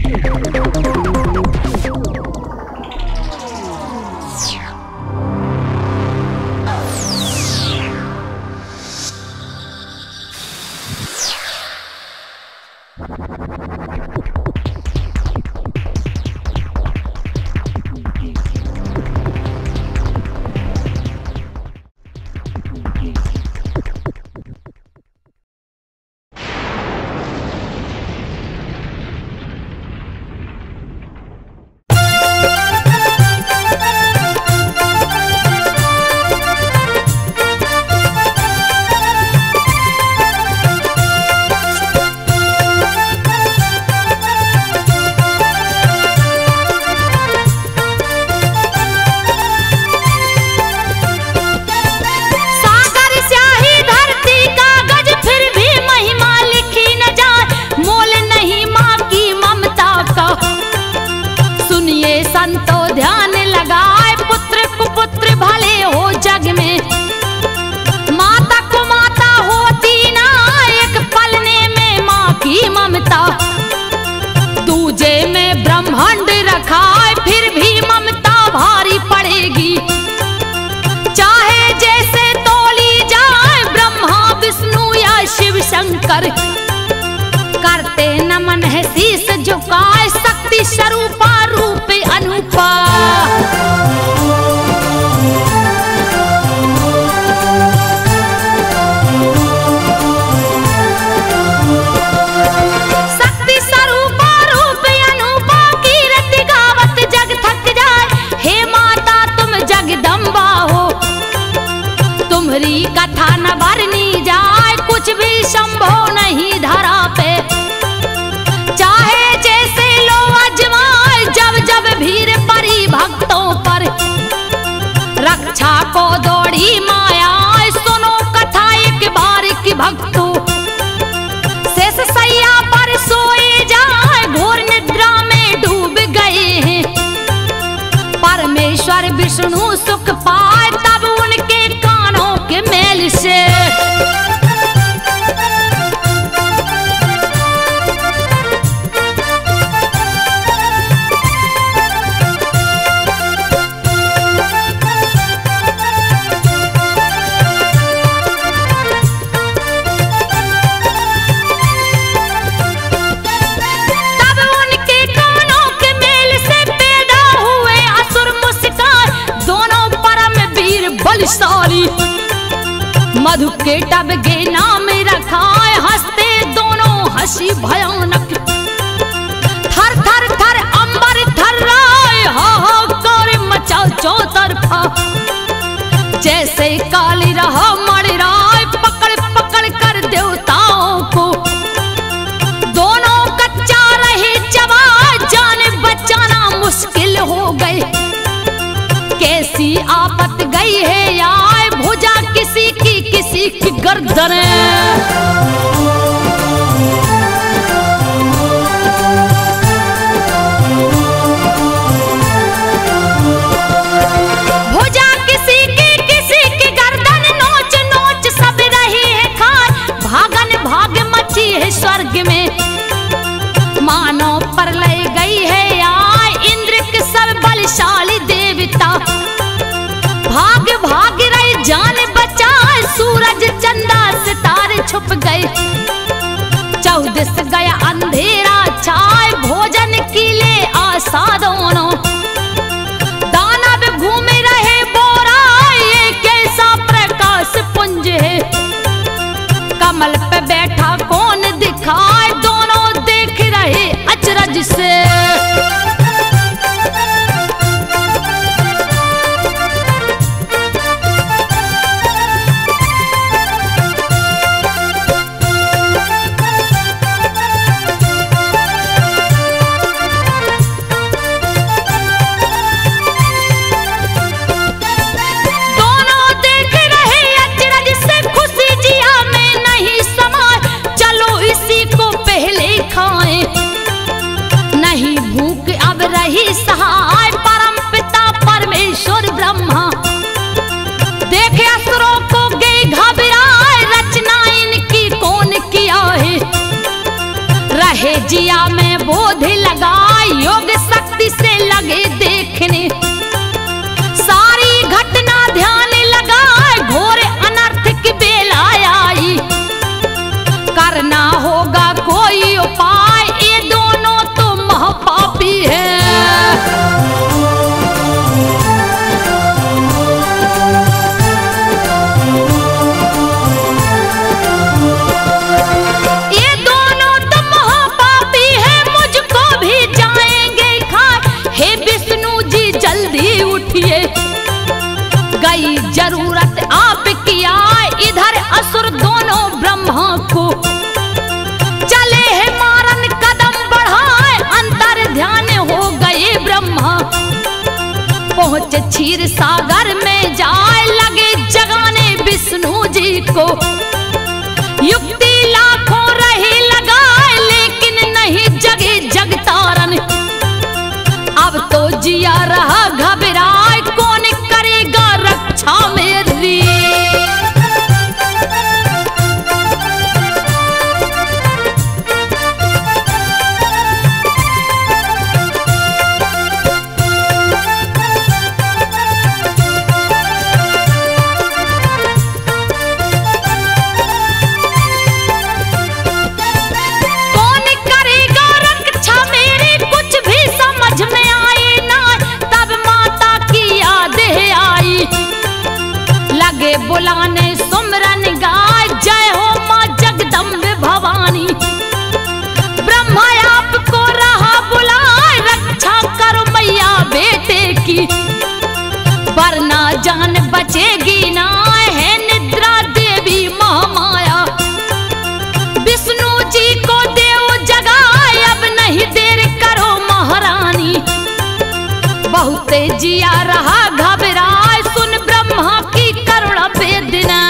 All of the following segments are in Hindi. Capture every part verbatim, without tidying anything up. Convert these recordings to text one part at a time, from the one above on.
शंकर करते नमन है शीस झुकाए, शक्ति स्वरूपा रूप अनुपा। शक्ति स्वरूपा रूप अनुपा, कीर्ति गावत जग थक जाए। हे माता तुम जगदम्बा हो, तुम्हारी कथा न बरनी जाए, कुछ भी संभव नहीं धरा पे। चाहे जैसे लो अजमाए, जब जब भीड़ पड़ी भक्तों पर, रक्षा को दौड़ी माया। सुनो कथा एक बार की भक्तों, शेष सैया पर सोए जाए, घोर निद्रा में डूब गए हैं। परमेश्वर विष्णु सुख पाए, तब उनके कानों के मेल से मधु के टब के नाम रखा, हंसते दोनों हंसी भयानक। थर थर थर अंबर थर्राए, हाहाकार मचा चौतरफा। जैसे काली रहा मर राय, पकड़ पकड़ कर देवताओं को। दोनों कच्चा रहे चबा, जान बचाना मुश्किल हो गए। कैसी आफत गई है यार, भुजा किसी की किसी की गर्दन। भुजा किसी की किसी की गर्दन, नोच नोच सब रही है खार। भागन भाग मची है स्वर्ग में, मानो प्रलय गई है यार। इंद्र के सब बलशाली देवता, भाग भाग रही जान बचाए। सूरज चंदा सितारे छुप गए, चौदस गया अंधेरा छाए। भोजन की ले आशा दोनों, दानव घूम रहे बोरा। ये कैसा प्रकाश पुंज है, कमल पे बैठा कौन दिखाए। दोनों देख रहे अचरज से, सहाय परम पिता परमेश्वर ब्रह्मा। देखे असुरों को गए घबराए, रचना इनकी कौन किया है। रहे जिया में बोध लगा, योग शक्ति से लगे देखने, सारी घटना ध्यान लगाए, घोर अनर्थ की बेला आई। करना होगा कोई उपाय, ये दोनों तो महापापी है। ये दोनों तो महापापी है, मुझको भी जाएंगे खाए। हे विष्णु जी जल्दी उठिए, गई जरूरत आपकी आए। इधर असुर दोनों ब्रह्मा को चले हैं मारन कदम बढ़ाए, अंतर ध्यान हो गए ब्रह्मा। पहुंच क्षीर सागर में जाए, लगे जगाने विष्णु जी को। युक्ति लाखों रही लगाए, लेकिन नहीं जगे जगतारन। अब तो जिया रहा घबराए, कौन करेगा रक्षा मेरी। कौन करेगा रक्षा मेरी, कुछ भी समझ में आए ना। तब माता की याद आई, लगे बुलाने सुमरन गाय। जय हो माँ जगदम्बे भवानी, ब्रह्मा आपको रहा बुलाए। रक्षा करो मैया बेटे की, वरना जान बचेगी ना। है निद्रा देवी महामाया, विष्णु जी को देव जगाए। अब नहीं देर करो महारानी, बहुते जिया रहा घबराए। सुन ब्रह्मा की करुणा वेदना,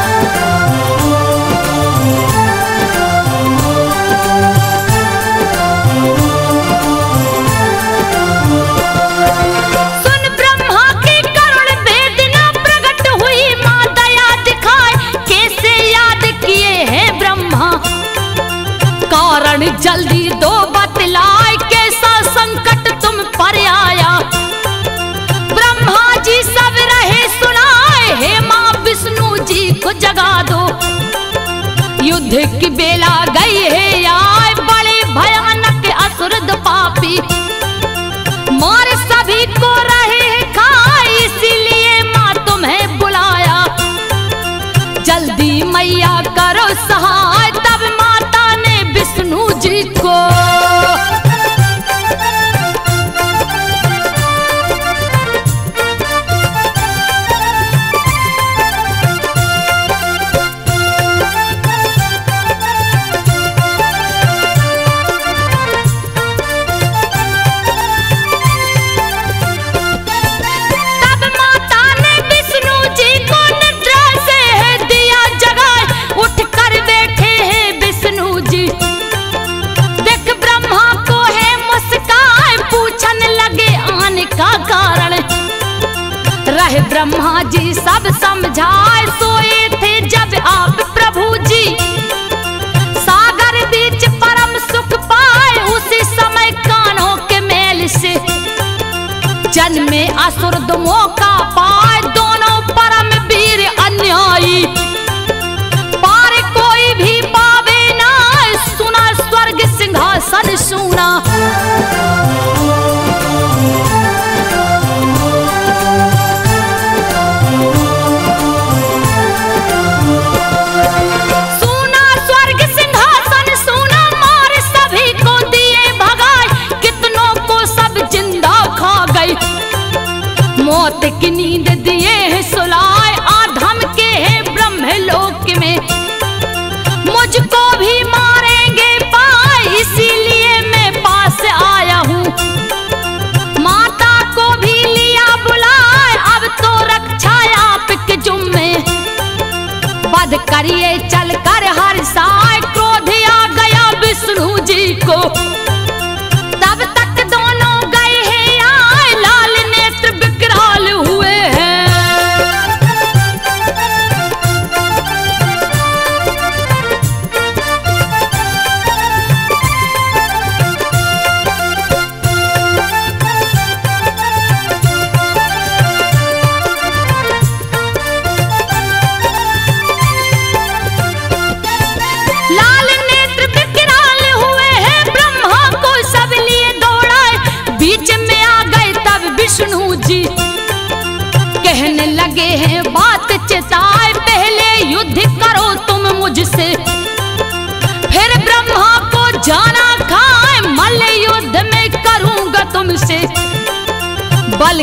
सुन ब्रह्मा की करुण वेदना। प्रकट हुई माँ दया दिखाए, कैसे याद किए हैं ब्रह्मा। कारण जल्दी दो बतलाए, कैसा संकट तुम पर आया। ब्रह्मा जी सब रहे सुनाए, हे माँ विष्णु जी को जगा दो। युद्ध की बेला गई है आए, बड़े भयानक असुर दो पापी। मार सभी को रहे खाए, इसीलिए माँ तुम्हें बुलाया। जल्दी मैया करो सहाय, तब माता ने विष्णु जी को। तब माता ने विष्णु जी को निद्रा से है दिया जगाए। उठ कर बैठे हैं विष्णु जी, देख ब्रह्मा को है मुस्काए। पूछन लगे आने का कारण, रहे ब्रह्मा जी सब समझाए। सोए थे जब आप प्रभु जी, सागर बीच परम सुख पाए। उसी समय कानों के मेल से जन्मे असुर दो मौका पाए। दोनों परम वीर अन्यायी, पार कोई भी पावे ना। सुना स्वर्ग सिंहासन सुना, सुना स्वर्ग सिंहासन सुना। मार सभी को दिए भगाए, कितनों को सब जिंदा खा गई। मौत की नींद दिए हैं सुलाए, आधम के हैं ब्रह्मलोक में। मुझको भी मारेंगे पाए, इसीलिए मैं पास आया हूँ। माता को भी लिया बुलाए, अब तो रक्षा आपके जुम्मे। वध करिए चल कर हर साय, क्रोध आ गया विष्णु जी को। तब तक दोनों गए हैं आए, लाल नेत्र विकराल हुए हैं।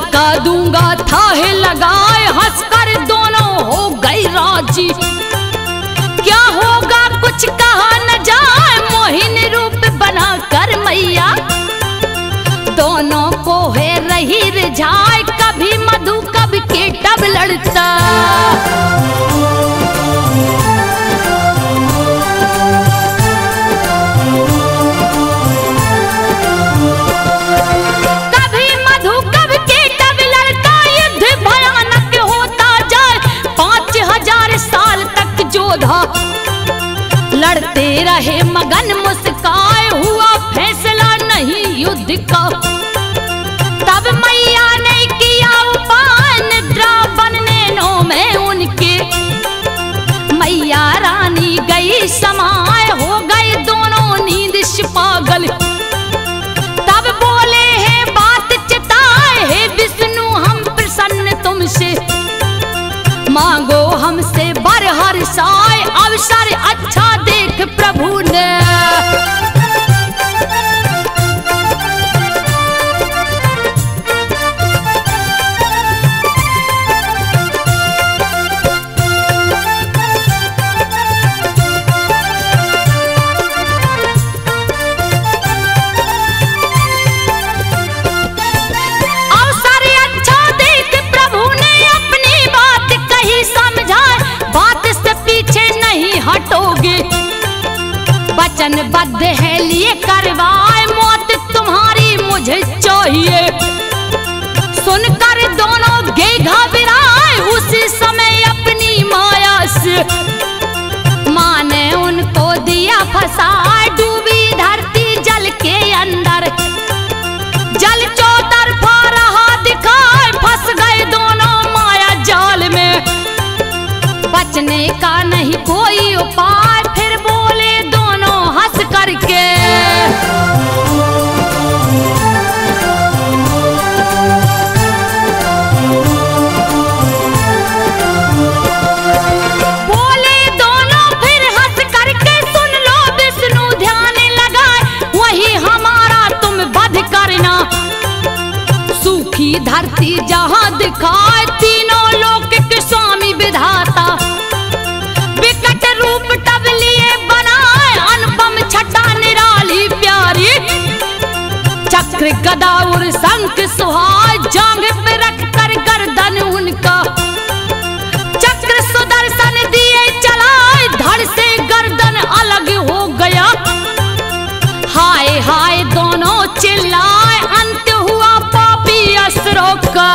का दूंगा थाहे लगाए, हंसकर दोनों हो गई राजी। क्या होगा कुछ कहा न जाए, मोहिनी रूप बना कर मैया दोनों को है रही रिझाए। कभी मधु कभी केटब लड़ता, कभी मधु कभी केटब लड़ता। युद्ध भयानक होता जाए, पांच हजार साल तक जोधा लड़ते रहे मगन मुस्काए। हुआ फैसला नहीं युद्ध का, तब मैया ने किया उपाय। निद्रा बनने नो में उनके मैया रानी गई समाए। हो गए दोनों नींद से पागल, तब बोले हैं बात चिताए। हे विष्णु हम प्रसन्न तुमसे, मांगो हमसे बर हर साय। अवसर अच्छा देख प्रभु ने, वचनबद्ध है लिए करवाए। मौत तुम्हारी मुझे चाहिए, सुनकर दोनों गे घबराए। उसी समय अपनी माया से माँ ने उनको दिया फंसाए। डूबी धरती जल के अंदर, जल चौतरफा रहा दिखाए। फंस गए दोनों माया जाल में, बचने का नहीं कोई उपाय। फिर बोले दोनों हंस करके, बोले दोनों फिर हंस करके, सुन लो विष्णु ध्यान लगाए। वही हमारा तुम वध करना, सूखी धरती जहां दिखाए। तीनों लोक के स्वामी विधाता, विकट रूप तब लिए बनाए। अनुपम छटा निराली प्यारी, चक्र गदा और शंख सुहाय। जांघ पे रख कर गर्दन उनका, चक्र सुदर्शन दिए चलाए। धड़ से गर्दन अलग हो गया, हाय हाय दोनों चिल्लाए। अंत हुआ पापी असुरों का,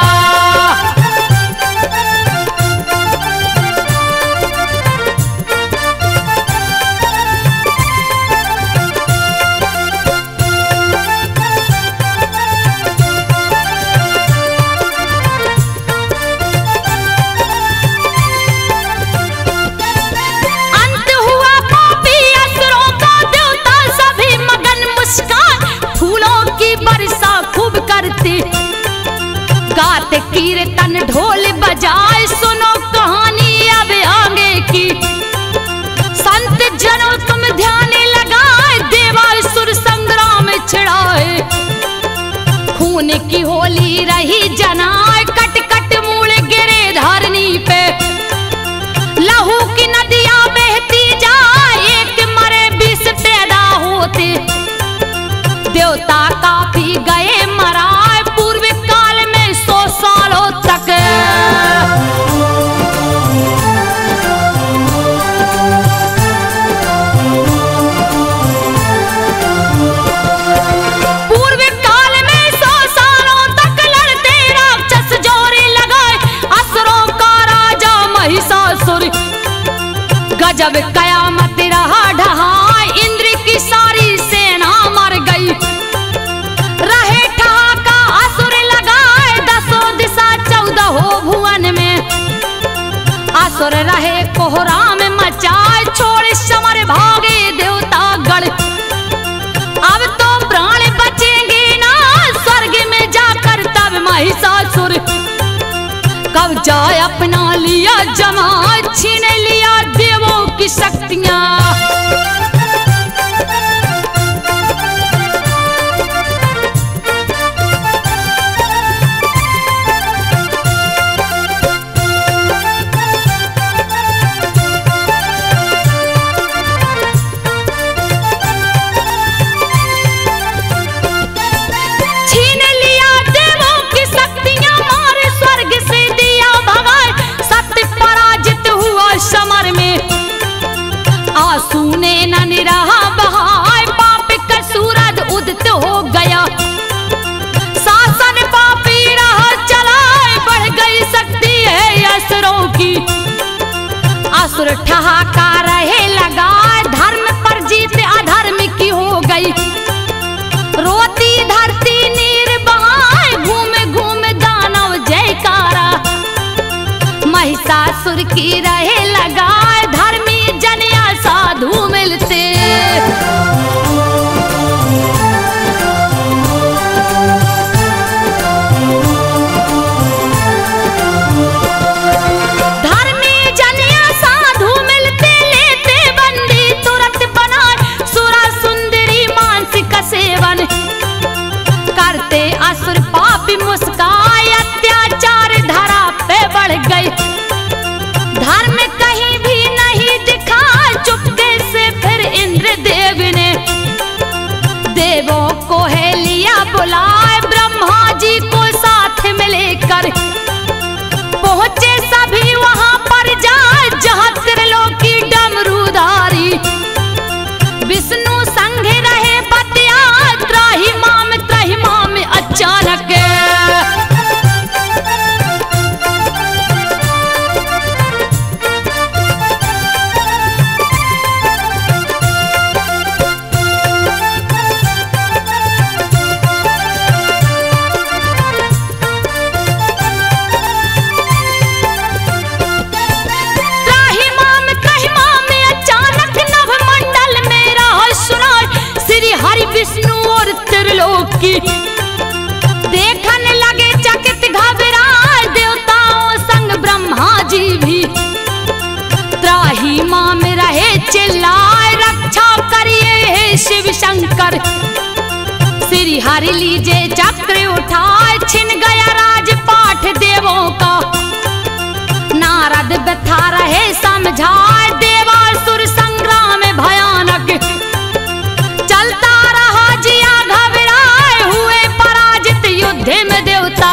गाते कीर्तन ढोल बजाए। सुनो कहानी अब आगे की, संत जनों तुम ध्यान लगाए। देवासुर संग्राम छिड़ाए, खून की होली रही जनाए। कट कट मूल गिरे धरनी पे, लहू की नदियां बहती जाए। एक मरे बीस पैदा होते, देवता काफी गए मराए। पूर्व काल में सौ सालों तक पूर्व काल में सौ सालों तक लड़ते राक्षस जोरे लगाए। असुरों का राजा महिषासुर, गजब कयामत रहा ढहाए। इंद्र की सारी सेना मर गई, रहे ठहाका असुर लगाए। दसों दिशा चौदह हो भुवन में, असुर रहे कोहराम मचाए। छोड़ समर भागे देवता गण, अब तो प्राण बचेंगे ना। स्वर्ग में जाकर तब महिषासुर कब्जा अपना लिया जमा। छीन लिया देवों की शक्तियां, असुर ठहाका रहे लगा, धर्म पर जीत अधर्म की हो गई। रोती धरती नीर बहाए, घूमे घूमे दानव जयकारा। महिषासुर की रहे लगा, धर्मी जन या साधु मिलते। असुर पापी मुस्काए, अत्याचार धरा पे बढ़ गए। धर्म कहीं भी नहीं दिखा, चुपके से फिर इंद्र देव ने देवों को है लिया बुलाए। ब्रह्मा जी को साथ में लेकर पहुंचे सभी वहां पर जाए, जहां त्रिलोकी डमरूधारी विष्णु संग रहे बतिया। त्राही माम त्राही माम अचानक विष्णु और त्रिलोकी देखने लगे चकित घबराए। देवताओं संग ब्रह्मा जी भी त्राही मां में रहे चिल्लाए। रक्षा करिए हे शिव शंकर, श्री हरि लीजे चक्र उठाए। छिन गया राजपाठ देवों का, नारद व्यथा रहे समझाए। देवासुर संग्राम भयानक चलता रहा, जिया घबराए हुए पराजित युद्ध में देवता।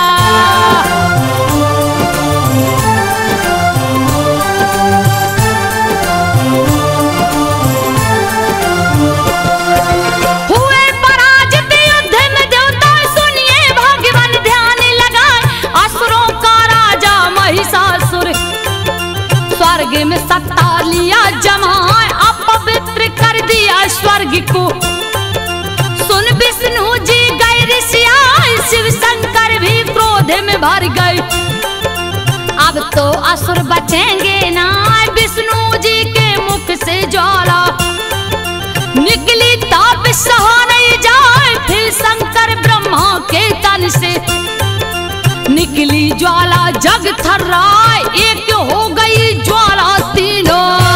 हुए पराजित युद्ध में देवता, सुनिए भगवान ध्यान लगाए। असुरों का राजा महिषासुर स्वर्ग में सत्ता लिया जमाए। अपवित्र कर दिया स्वर्ग को, सुन विष्णु जी गए ऋषियाए। शिव शंकर भी क्रोध में भर गए, अब तो असुर बचेंगे ना। विष्णु जी के मुख से ज्वाला निकली, ताप सहा नहीं जाए। फिर शंकर ब्रह्मा के तन से निकली ज्वाला, जग थर्राए। एक हो गई ज्वाला तीनों।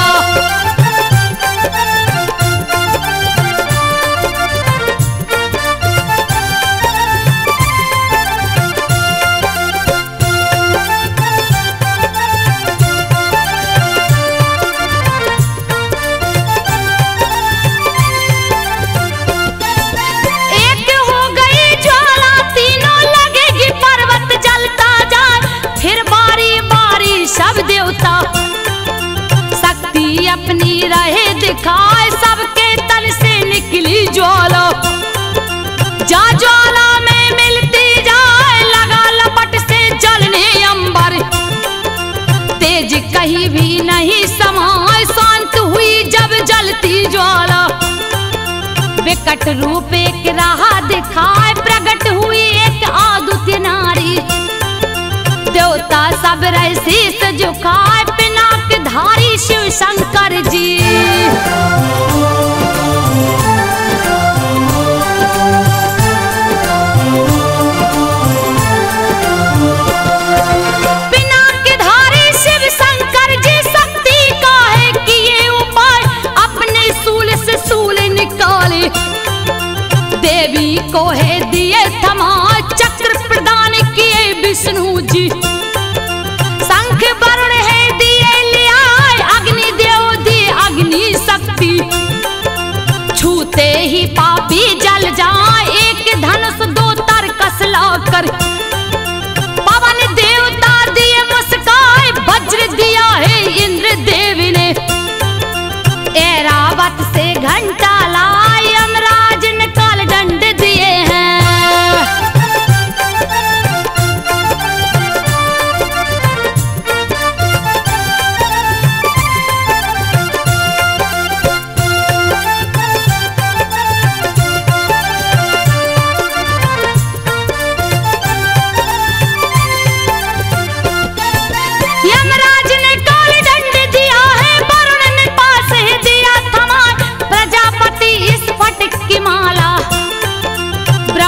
शक्ति अपनी रहे दिखाए, सबके तन से निकली ज्वाला। जा ज्वाला में मिलती जाए, लगा लपट से जलने अंबर। तेज कहीं भी नहीं समाए, शांत हुई जब जलती ज्वाला। विकट रूप एक राह दिखाए, प्रकट हुई एक आदुत नारी। देवता सब रहे शीस झुकाए, पिनाक धारी शिव शंकर जी। पिनाक धारी शिव शंकर जी, शक्ति का है किए उपाय। अपने सूल से सूल निकाले, देवी को है दिए थमा। चक्र प्रदान किए विष्णु जी, शंख वरुण है दिए लिया। अग्नि देव दिए अग्नि शक्ति, छूते ही पापी जल जाए। एक धनुष दो तरकस लाकर, पवन देवता दिए मुस्काए। वज्र दिया है इंद्र देव ने, ऐरावत से घंटा लाए। यमराज ने काल दंड दिए हैं।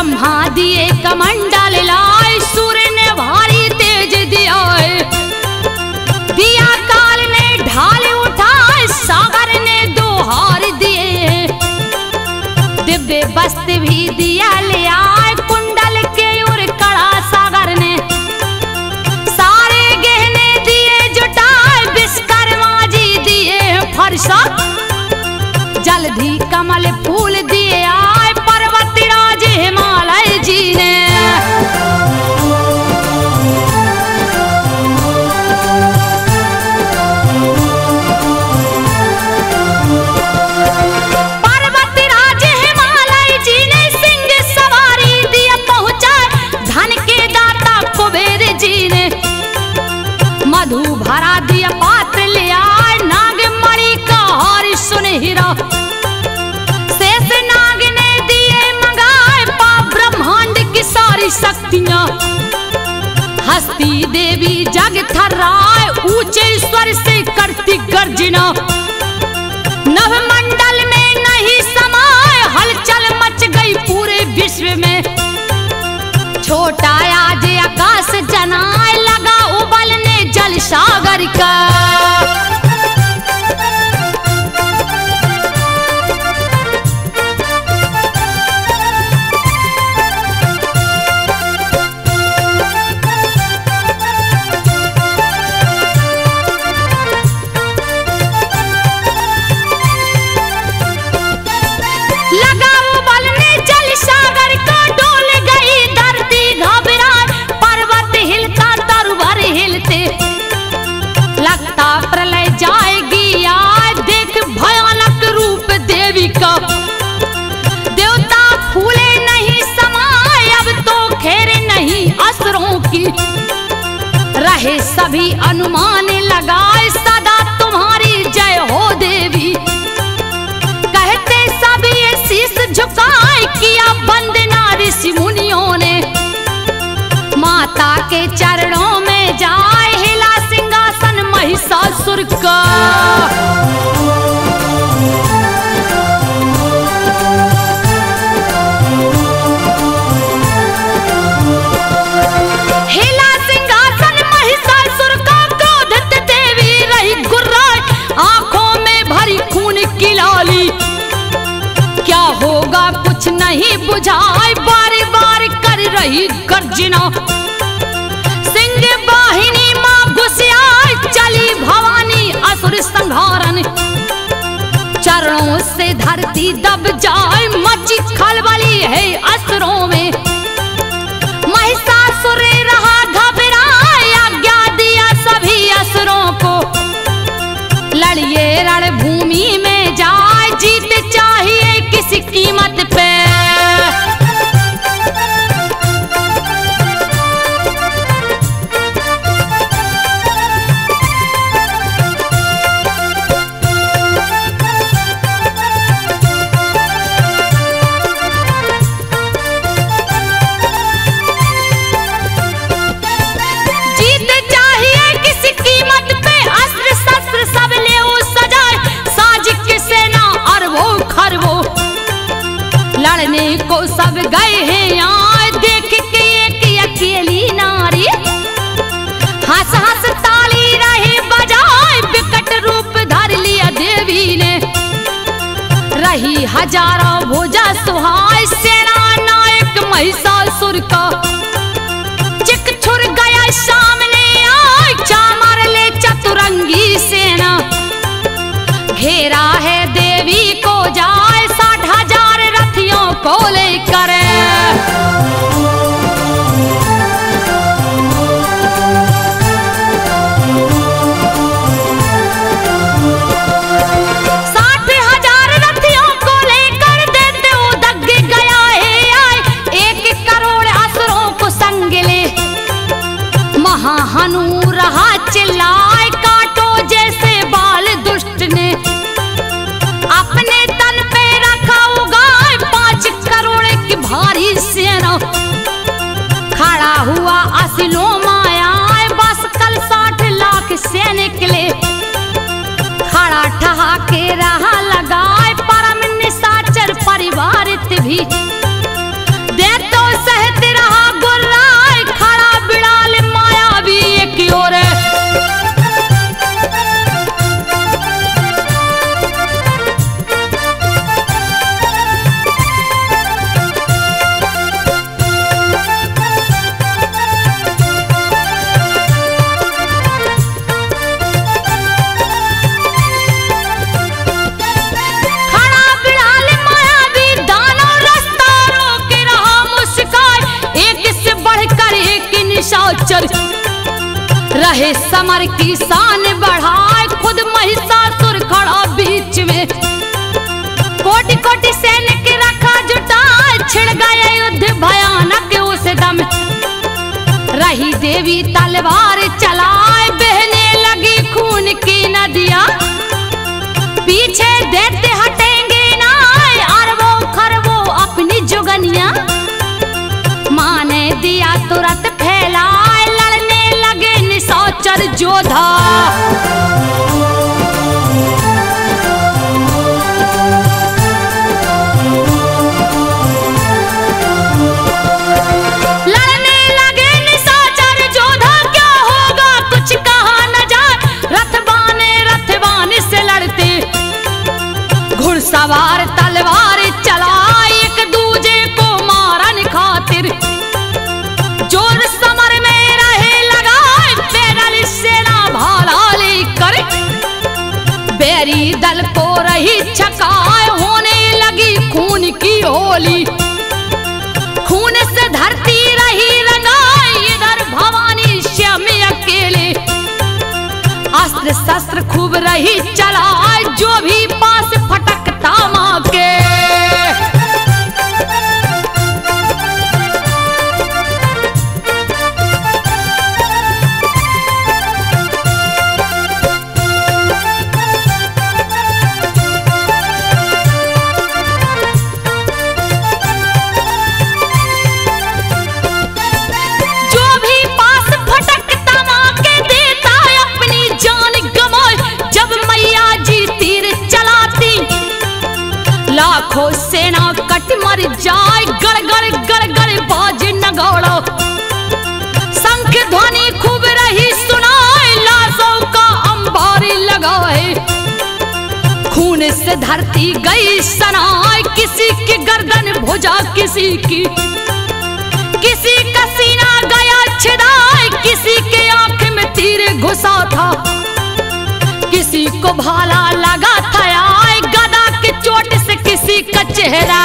ब्रह्मा दिए कमंडल लाए, सूर्य ने भारी तेज दिया, दिया काल ने ढाल उठाए, सागर ने दो हार दिए, दिव्य वस्त्र भी दिया ले आए, कुंडल के और कड़ा सागर ने, सारे गहने दिए जुटाए, विश्वकर्मा जी दिए फरसा, जल्दी कमल फूल दिए आए, पर्वत राज हिमालय जी ने। पर्वत राज हिमालय जी ने सिंह सवारी दिए पहुंचाए, धन के दाता कुबेर जी ने, मधु भरा दिया पात्र ले आए, नागमणि का हार सुनहरा, शेष नाग ने दिए मंगाए, पा ब्रह्मांड की सारी शक्तियां, हस्ती देवी जग थर्राए, ऊंचे स्वर से करती गर्जना, नवमंडल में नहीं समाए, हलचल मच गई पूरे विश्व में, छोटा आज आकाश जनाए, लगा उबलने जल सागर का। लगा उबलने जल सागर का, डोल गई धरती घबराए, पर्वत हिलता तरुवर हिलते, लगता प्रलय जाएगी आज, देख भयानक रूप देवी का, देवता फूले नहीं समाए, अब तो खेर नहीं असुरों की, रहे सभी अनुमान लगाए, सदा तुम्हारी जय हो देवी, कहते सभी शीश झुकाए, किया वंदना ऋषि मुनियों ने, माता के चरणों में जाए, हिला सिंहासन महिषासुर का। हिला सिंहासन महिषासुर का, क्रोधित देवी रही गुर्राए, आंखों में भरी खून की लाली, क्या होगा कुछ नहीं बुझाए, बारी बारी कर रही गर्जना, सिंह वाहिनी मां घुसियाए, चली भवानी असुर संहारन, चरणों से धरती दब जाए, मची खलबली है असुरों में, महिषासुर रहा घबराए, आज्ञा दिया सभी असुरों को, लड़िए रणभूमि में जाए, जीत चाहिए किसी कीमत पे। जीत चाहिए किसी कीमत पे, अस्त्र शस्त्र सब ले सजाए, साज की सेना अरबों खरबों, लड़ने को सब गए हैं आए, देख के एक अकेली नारी, हंस हंस ताली रही बजाए, विकट रूप धर लिया देवी ने, रही हजारों भुजा सुहाए, सेना नायक महिषासुर का, चिक छुर गया सामने आए, चामर ले चतुरंगी सेना, घेरा है देवी को जाए, साठ हजार रथियों को लेकर, साठ हजार रथियों को लेकर, देते उदग गया है आए, एक करोड़ असुरों को संग ले, महाहनु रहा चिल्लाए, काटो जैसे बाल दुष्ट ने, अपने तन पे रखा उगाए, पांच करोड़ की भारी सेना, खड़ा हुआ असलो माया, बस कल साठ लाख सैनिक ले, खड़ा ठहाके रहा लगाए, परम निशाचर परिवारित भी, दे तो रहे समर की शान बढ़ाए, खुद महिषासुर खड़ा बीच में। कोटि कोटि सैनिक रखा जुटाए, छिड़ गया युद्ध भयानक उस दम। रही देवी तलवार चलाए, बहने लगी खून की नदियां। पीछे देते हटेंगे ना अरबों खरबों अपनी जुगनियां। माँ ने दिया तुरंत फैलाए, लड़ने लगे निशाचर योद्धा। लड़ने लगे निशाचर योद्धा, क्या होगा कुछ कहा न जाए। रथवाने रथवान से लड़ते, घुड़सवार तलवार चलाए, एक दूजे को मारन खातिर। जोर समर में रहे लगाए, पैदल सेना भाला लेकर। बैरी दल को रही छकाए, होने लगी खून की होली। खून से धरती रही रंगाई, इधर भवानी श्याम अकेले। अस्त्र शस्त्र खूब रही चलाए, जो भी पास फटकता माँ के। लाखों सेना कट मर जाए, गड़ गड़ गड़ गड़ बाज नगौड़ो। शंख ध्वनि खूब रही सुनाए, लाशों का अंबारी लगाए। खून से धरती गई सनाए, किसी की गर्दन भुजा किसी की। किसी का सीना गया छिदाए, किसी के आंख में तीर घुसा था। किसी को भाला लगा था आए, गदा की चोट से किसी का चेहरा।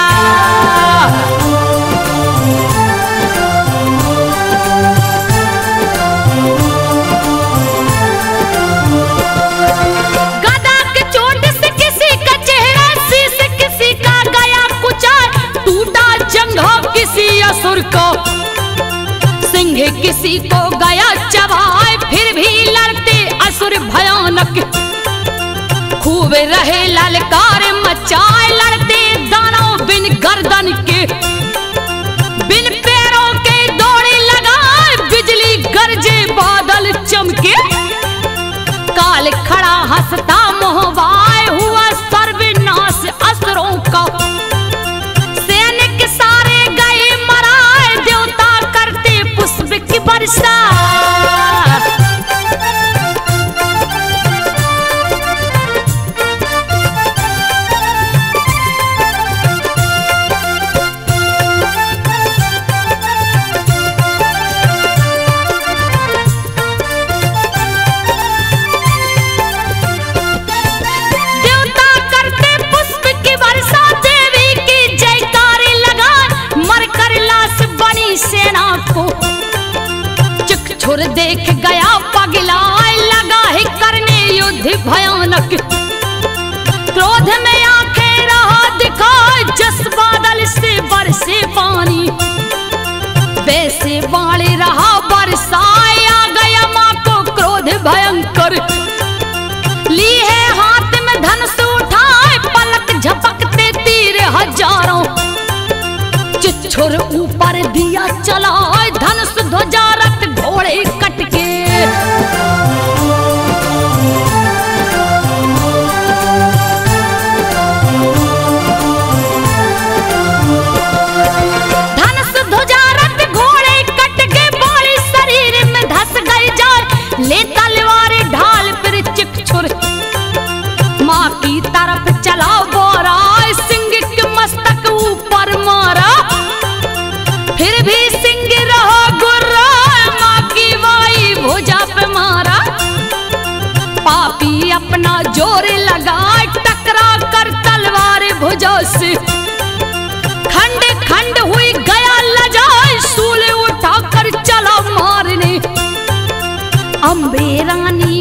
गदा की चोट से किसी का चेहरा, शीश किसी का गया कुचा। टूटा जंघा किसी असुर को, सिंह किसी को गया चबाए। फिर भी लड़ते असुर भयानक, खूब रहे ललकार मचाए। लड़ते दानव बिन गर्दन के, बिन पैरों के दौड़े लगाए। बिजली गरजे बादल चमके, काल खड़ा हंसता मोहवाए। हुआ सर्वनाश असुरों का, सैनिक सारे गए मराए। देवता करते पुष्प की वर्षा, छुर देख गया पगलाए। लगा है करने युद्ध भयानक, क्रोध में आंखें रहा दिखाए। जस बादल से बरसे पानी, वैसे बाणे रहा बरसाए। आ गया माँ को क्रोध भयंकर, ली है हाथ में धनुष उठाए। पलक झपकते तीर हजारों, चिच्छुर ऊपर दिया चलाए। धनुष ध्वजा रथ घोड़े कटके, धनुष ध्वजा रथ घोड़े कटके। बॉडी शरीर में धस गई जाए, ले तलवार ढाल फिर चिच्छुर माँ की तरफ चला बोरा। सिंह के मस्तक ऊपर मारा, फिर भी सिंह रहा गुर्रा। माँ की वाई भुजा पे मारा, पापी अपना जोर लगा। टकरा कर तलवार भुजा से, खंड खंड हुई गया लजाए। सूल उठा कर चला मारने, अम्बे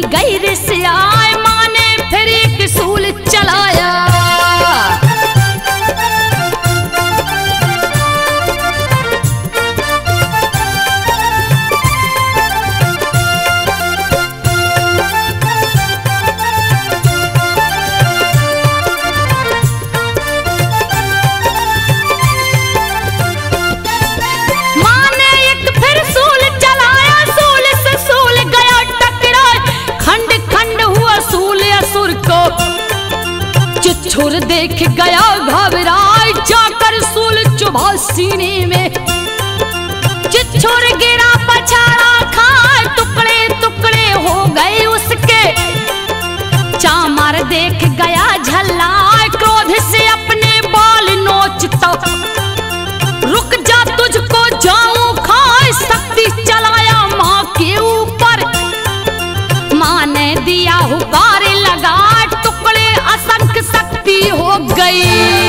गई रिसियाए, माँ ने फिर एक सूल चलाया। छुर देख गया घबराए, जाकर सूल चुभा सीने में। चिच्छुर गिरा पछाड़ा खाए, टुकड़े टुकड़े हो गए उसके। चामर देख गया झल्लाए, क्रोध से अपने बाल नोचता। रुक जा तुझको जाऊं खाए, शक्ति चलाया माँ के ऊपर। माँ ने दिया हुकार लगा, टुकड़े असंख्य शक्ति हो गई।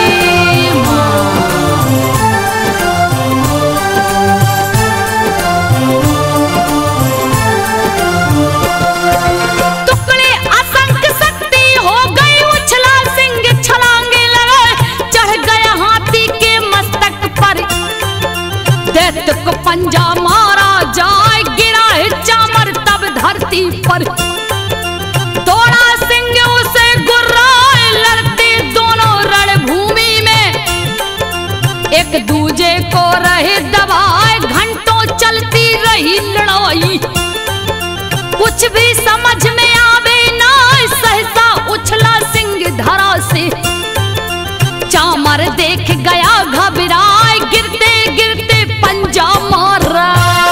टुकड़े असंख्य शक्ति हो गई, उछला सिंह छलांगे लगाए, चढ़ गया हाथी के मस्तक पर। दैत्य को पंजा मारा जाए, गिरा है चामर तब धरती पर। दौड़ा सिंह उसे गुर्राए, लड़ते दोनों रणभूमि में। एक दूजे को रहे दबाए, घंटों चलती रही लड़ाई। कुछ भी समझ में आवे ना, सहसा उछला सिंह धरा से। चामर देख गया घबराए, गिरते गिरते पंजा मारा।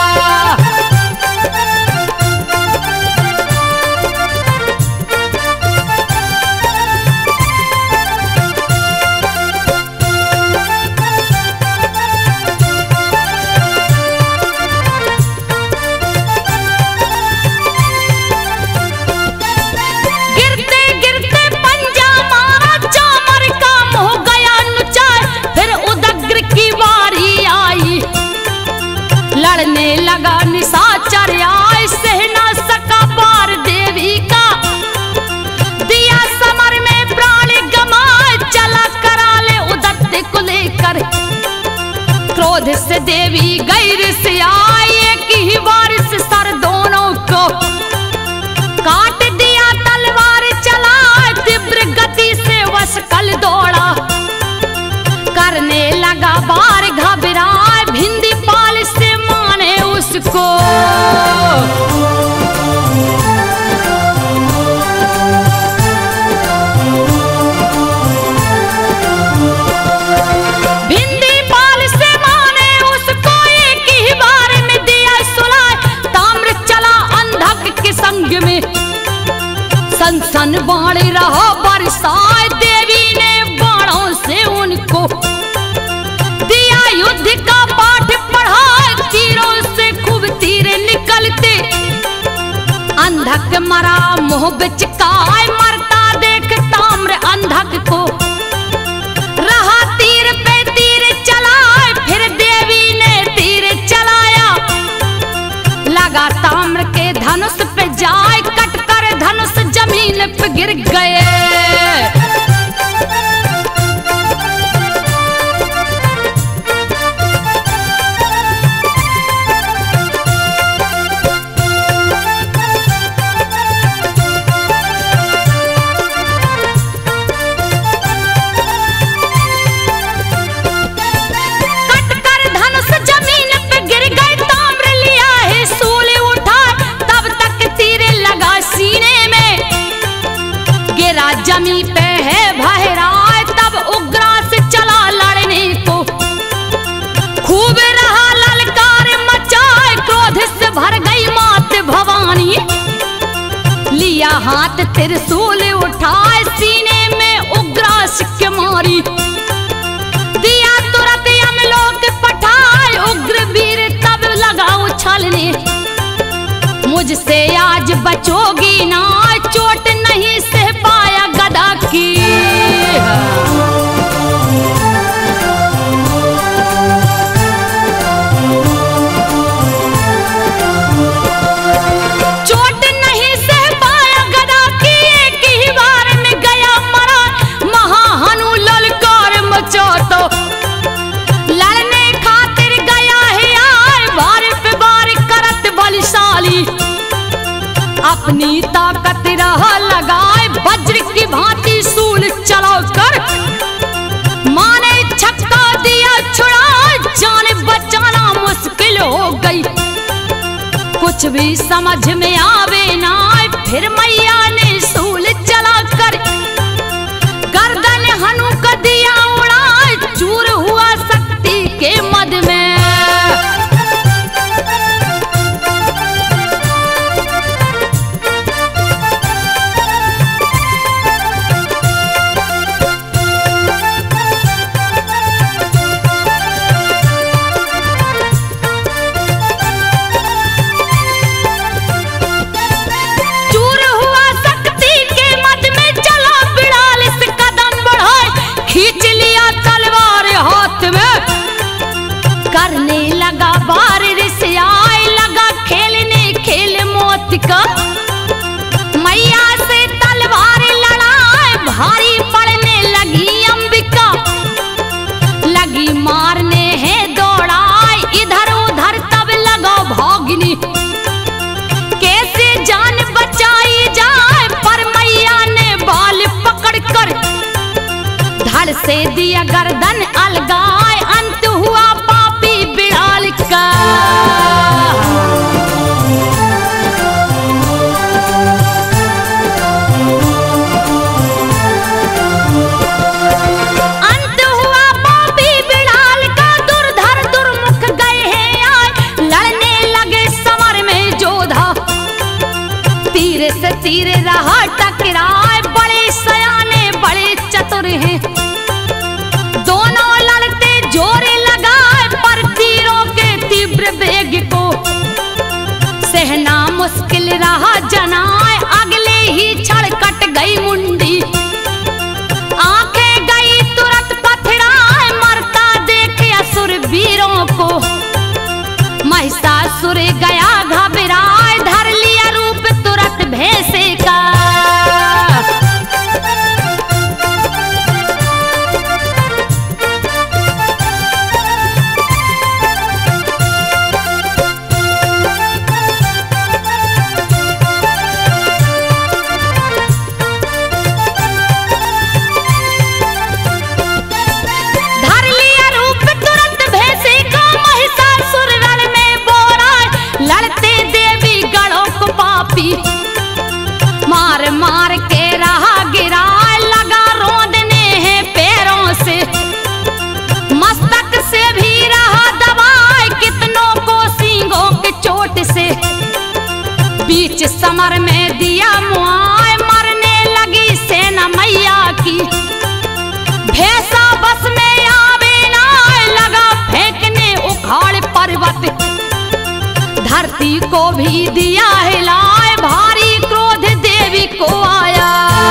लड़ने लगा निशाचर आए, सह ना सका पार देवी का। दिया समर में प्राण गमाए, चला करा ले उदत्ते को लेकर। क्रोध से देवी गई रिसियाए, एक ही बार से सर दोनों को काट दिया। तलवार चला तीव्र गति से वशकल दौड़ा, करने लगा बार घबराए। भिंदी पाल से माने उसको, भिंदी पाल से माने उसको, एक ही बार में दिया सुलाए। ताम्र चला अंधक के संग में, सन सन बाण रहा बरसाए। देवी ने बाणों से उनको दिया युद्ध का पाठ पढ़ा, तीरों से खूब तीर निकलते। अंधक मरा मुंह बिचकाए, मरता देख ताम्र अंधक को। रहा तीर पे तीर चलाए, फिर देवी ने तीर चलाया। लगा ताम्र के धनुष पे जाए, कट कर धनुष जमीन पे गिर गए। जमी पे है भहराए, तब उग्रास चला लड़ने को। खूब रहा ललकार मचाए, क्रोध से भर गई मात भवानी। लिया हाथ त्रिशूल उठाए, सीने में उग्रास के मारी। दिया तुरंत यमलोक पठाए, उग्र वीर तब लगा उछलने। मुझसे आज बचोगी ना, चोट नहीं सह पाया गदा की। चोट नहीं सह पाया अपनी ताकत रहा लगाए वज्र की भांति सूल चलाओ कर माने छक्का दिया छुड़ा जान बचाना मुश्किल हो गई। कुछ भी समझ में आवे ना फिर मैया ने सूल चला कर गर्दन हनु का दिया उड़ा चूर हुआ शक्ति के मद में। करने लगा बार रिसाए लगा खेलने खेल मौत का मैया से तलवार लड़ाए भारी पड़ने लगी अंबिका लगी मारने है दौड़ाए इधर उधर तब लगा भागनी कैसे जान बचाई जाए पर मैया ने बाल पकड़ कर धड़ से दिया गर्दन अलगाए अंत हुआ बिड़ाल का। अंत हुआ पापी बिड़ाल का दुर्धर दुर्मुख गए हैं आए लड़ने लगे समर में जोधा तीर से तीर रहा टकराए बड़े सयाने बड़े चतुर हैं दोनों लड़ते जोरे लगाए पर तीरों के तीव्र वेग को सहना मुश्किल रहा जनाए अगले ही क्षण कट गई मुंडी आंखें गई तुरंत पथराए मरता देखे असुर वीरों को महिषासुर गया घबराए धर लिया रूप तुरंत भैंसे का। मार मार के रहा गिरा लगा रोंदने हैं पैरों से मस्तक से भी रहा दबाए कितनों को सींगों के चोट से बीच समर में दिया मुआए मरने लगी सेना मैया की भैंसा बस में आवे ना लगा फेंकने उखाड़ पर्वत धरती को भी दिया हिलाए भारी क्रोध देवी को आया।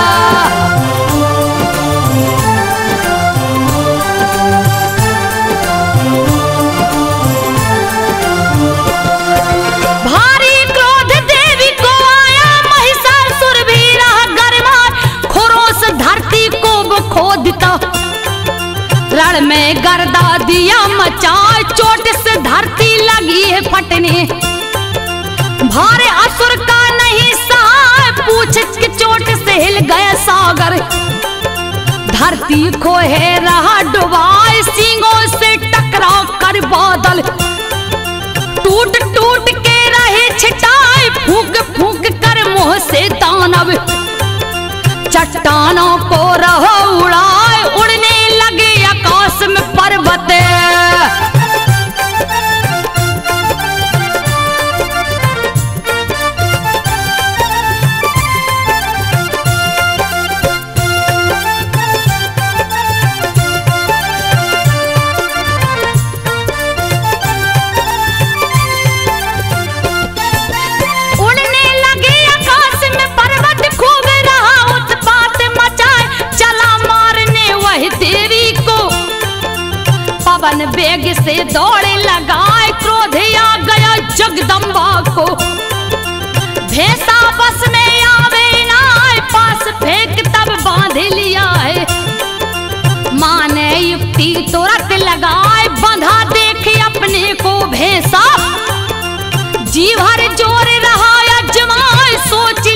भारी क्रोध देवी को आया महिषासुर भी रहा गरमाए खुरों से धरती को वो खोदता रण में गर्दा दिया मचाए चोट से धरती लगी है फटने भारे असुर का नहीं सहा पूछ की चोट से हिल गया सागर धरती खोहे रहा डुबाए सींगों से टकराव कर बादल टूट टूट के रहे छिटाए फूंक फूंक कर मुंह से दानव चट्टानों को रहो उड़ाए उड़ने लगे आकाश में पर्वत पवन बेग से दौड़े लगाए क्रोध आ गया जगदम्बा को भैंसा बस में आवे ना पास फेंक तब बांध लिया है माँ ने युक्ति तुरंत लगाए बंधा देखे अपने को भैंसा जी भर जोर रहा अजमाए सोच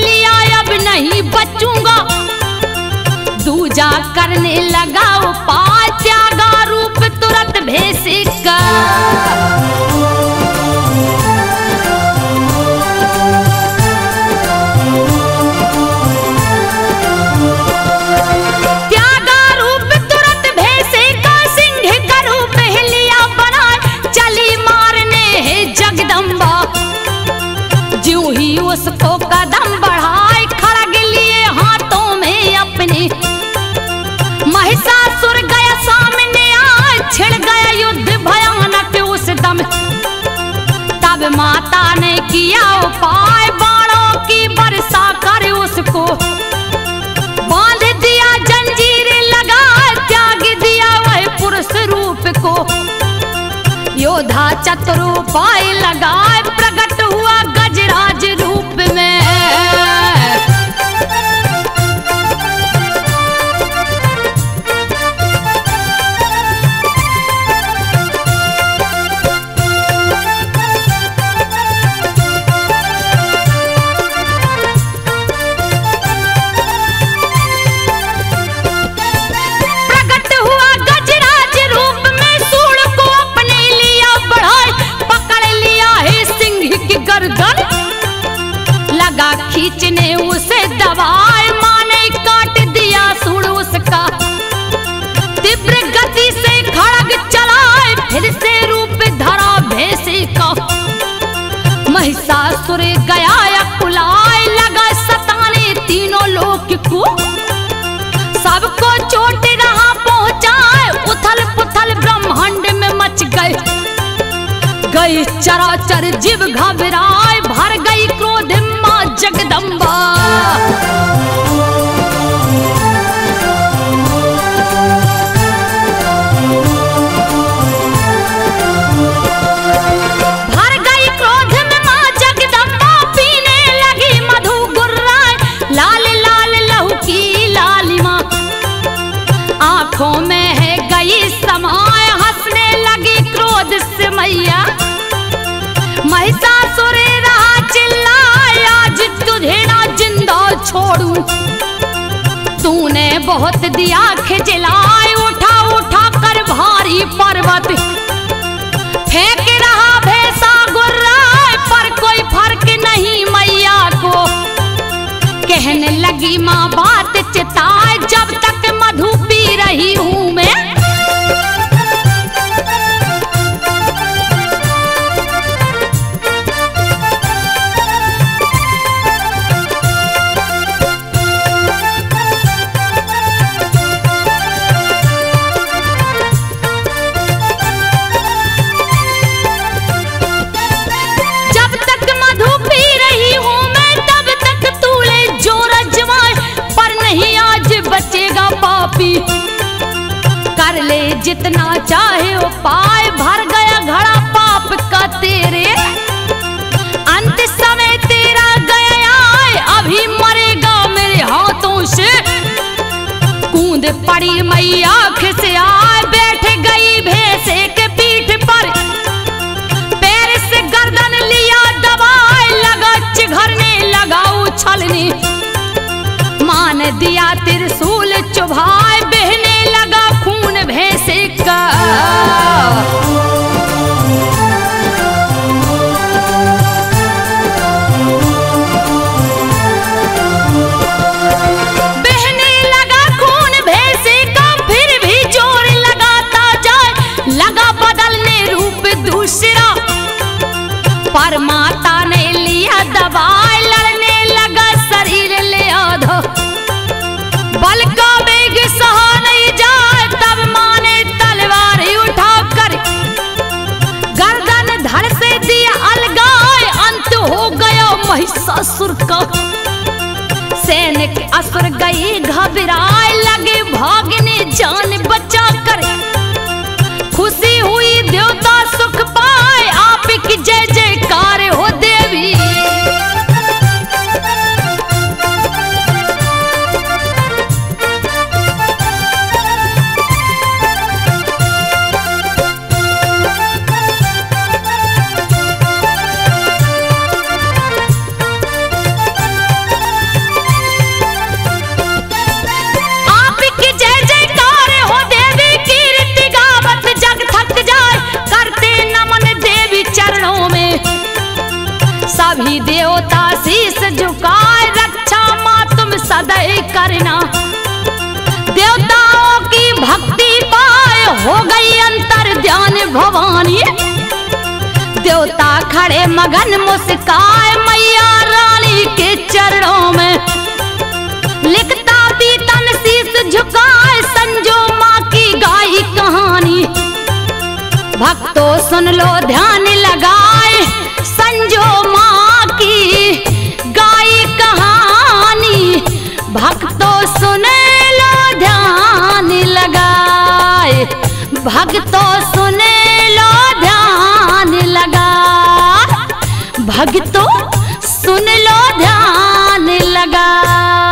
उसको कदम बढ़ाए खड़ग लिए हाथों में अपने, महिषासुर गया सामने आए, छिड़ गया युद्ध भयानक उस दम। तब माता ने किया उपाय, बाणों की वर्षा कर उसको बांध दिया, जंजीर लगा त्याग दिया वह पुरुष रूप को। योद्धा चतुर उपाय लगाए, प्रकट हुआ गजराज रूप में। प्रकट हुआ गजराज रूप में, सूंड को अपने लिया बढ़ाए, पकड़ लिया है सिंह की गर्दन, लगा खींचने उसे दबाए, माने काट दिया सूंड उसका। तीव्र गति से खड़ग चलाए, फिर से रूप धरा भैंसे का। महिषासुर गया अकुलाए, लगा सताने तीनों लोक को। सबको चोट रहा पहुंचाए, उथल पुथल ब्रह्मांड में मच गए। गई चराचर जीव घबराए, भर गई क्रोध मां जगदम्बा। भर गई क्रोध में मां जगदम्बा, पीने लगी मधु गुर्राए, लाल लाल लहू की लालिमा आंखों में है गई समाए, हंसने लगी क्रोध से मैया। महिषासुर रहा चिल्लाए, आज तुझे ना जिंदा छोड़ूं, तूने बहुत दिया खिजलाए, उठा उठा कर भारी पर्वत। फेंक रहा भैंसा गुर्राए, पर कोई फर्क नहीं मैया को। कहने लगी माँ बात चिताए, जब तक मधु पी रही हूँ मैं। जब तक मधु पी रही हूँ मैं, तब तक तूले जोर अजमाए, पर नहीं आज बचेगा पापी। कर ले जितना चाहे उपाय, भर गया घड़ा पाप का तेरे। अंत समय तेरा गया आए, अभी मरेगा मेरे हाथों से। कूद पड़ी मैया खिसे आए, बैठ गई भैंसे के पीठ पर। पैर से गर्दन लिया दबाए, लगा चिघरने लगा उछलने। मान दिया त्रिशूल चुभाए, बहने लगा खून भैंसे का। बहने लगा खून भैंसे का, फिर भी जोर लगाता जाए, लगा बदलने रूप दूसरा। पर माता ने लिया दबाए, लड़ने लगा शरीर ले आधा। बल का वेग सहा नहीं जाए, तब माँ ने तलवार उठा कर गर्दन धड़ से दिया अलगाए। अंत हो गया महिषासुर का। सैनिक असुर गए घबराए, लगे भागने जान बचा कर। खुशी हुई देवता सुख पाए, आप की जय जयकार हो देवी। आपकी जय जयकार हो देवी, कीर्ति गावत जग थक जाए। करते सभी देवता शीस झुकाए, रक्षा माँ तुम सदैव करना। देवताओं की भक्ति पाए हो गई अंतर ध्यान भवानी। देवता खड़े मगन मुस्काए मैया रानी के चरणों में। लिखता बीतन शीस झुकाए संजो माँ की गाई कहानी। भक्तों सुन लो ध्यान लगाए संजो माँ की गाई कहानी। भक्तों सुन लो ध्यान लगाए, भक्तों सुन लो ध्यान लगा, भक्तों सुन लो ध्यान लगा।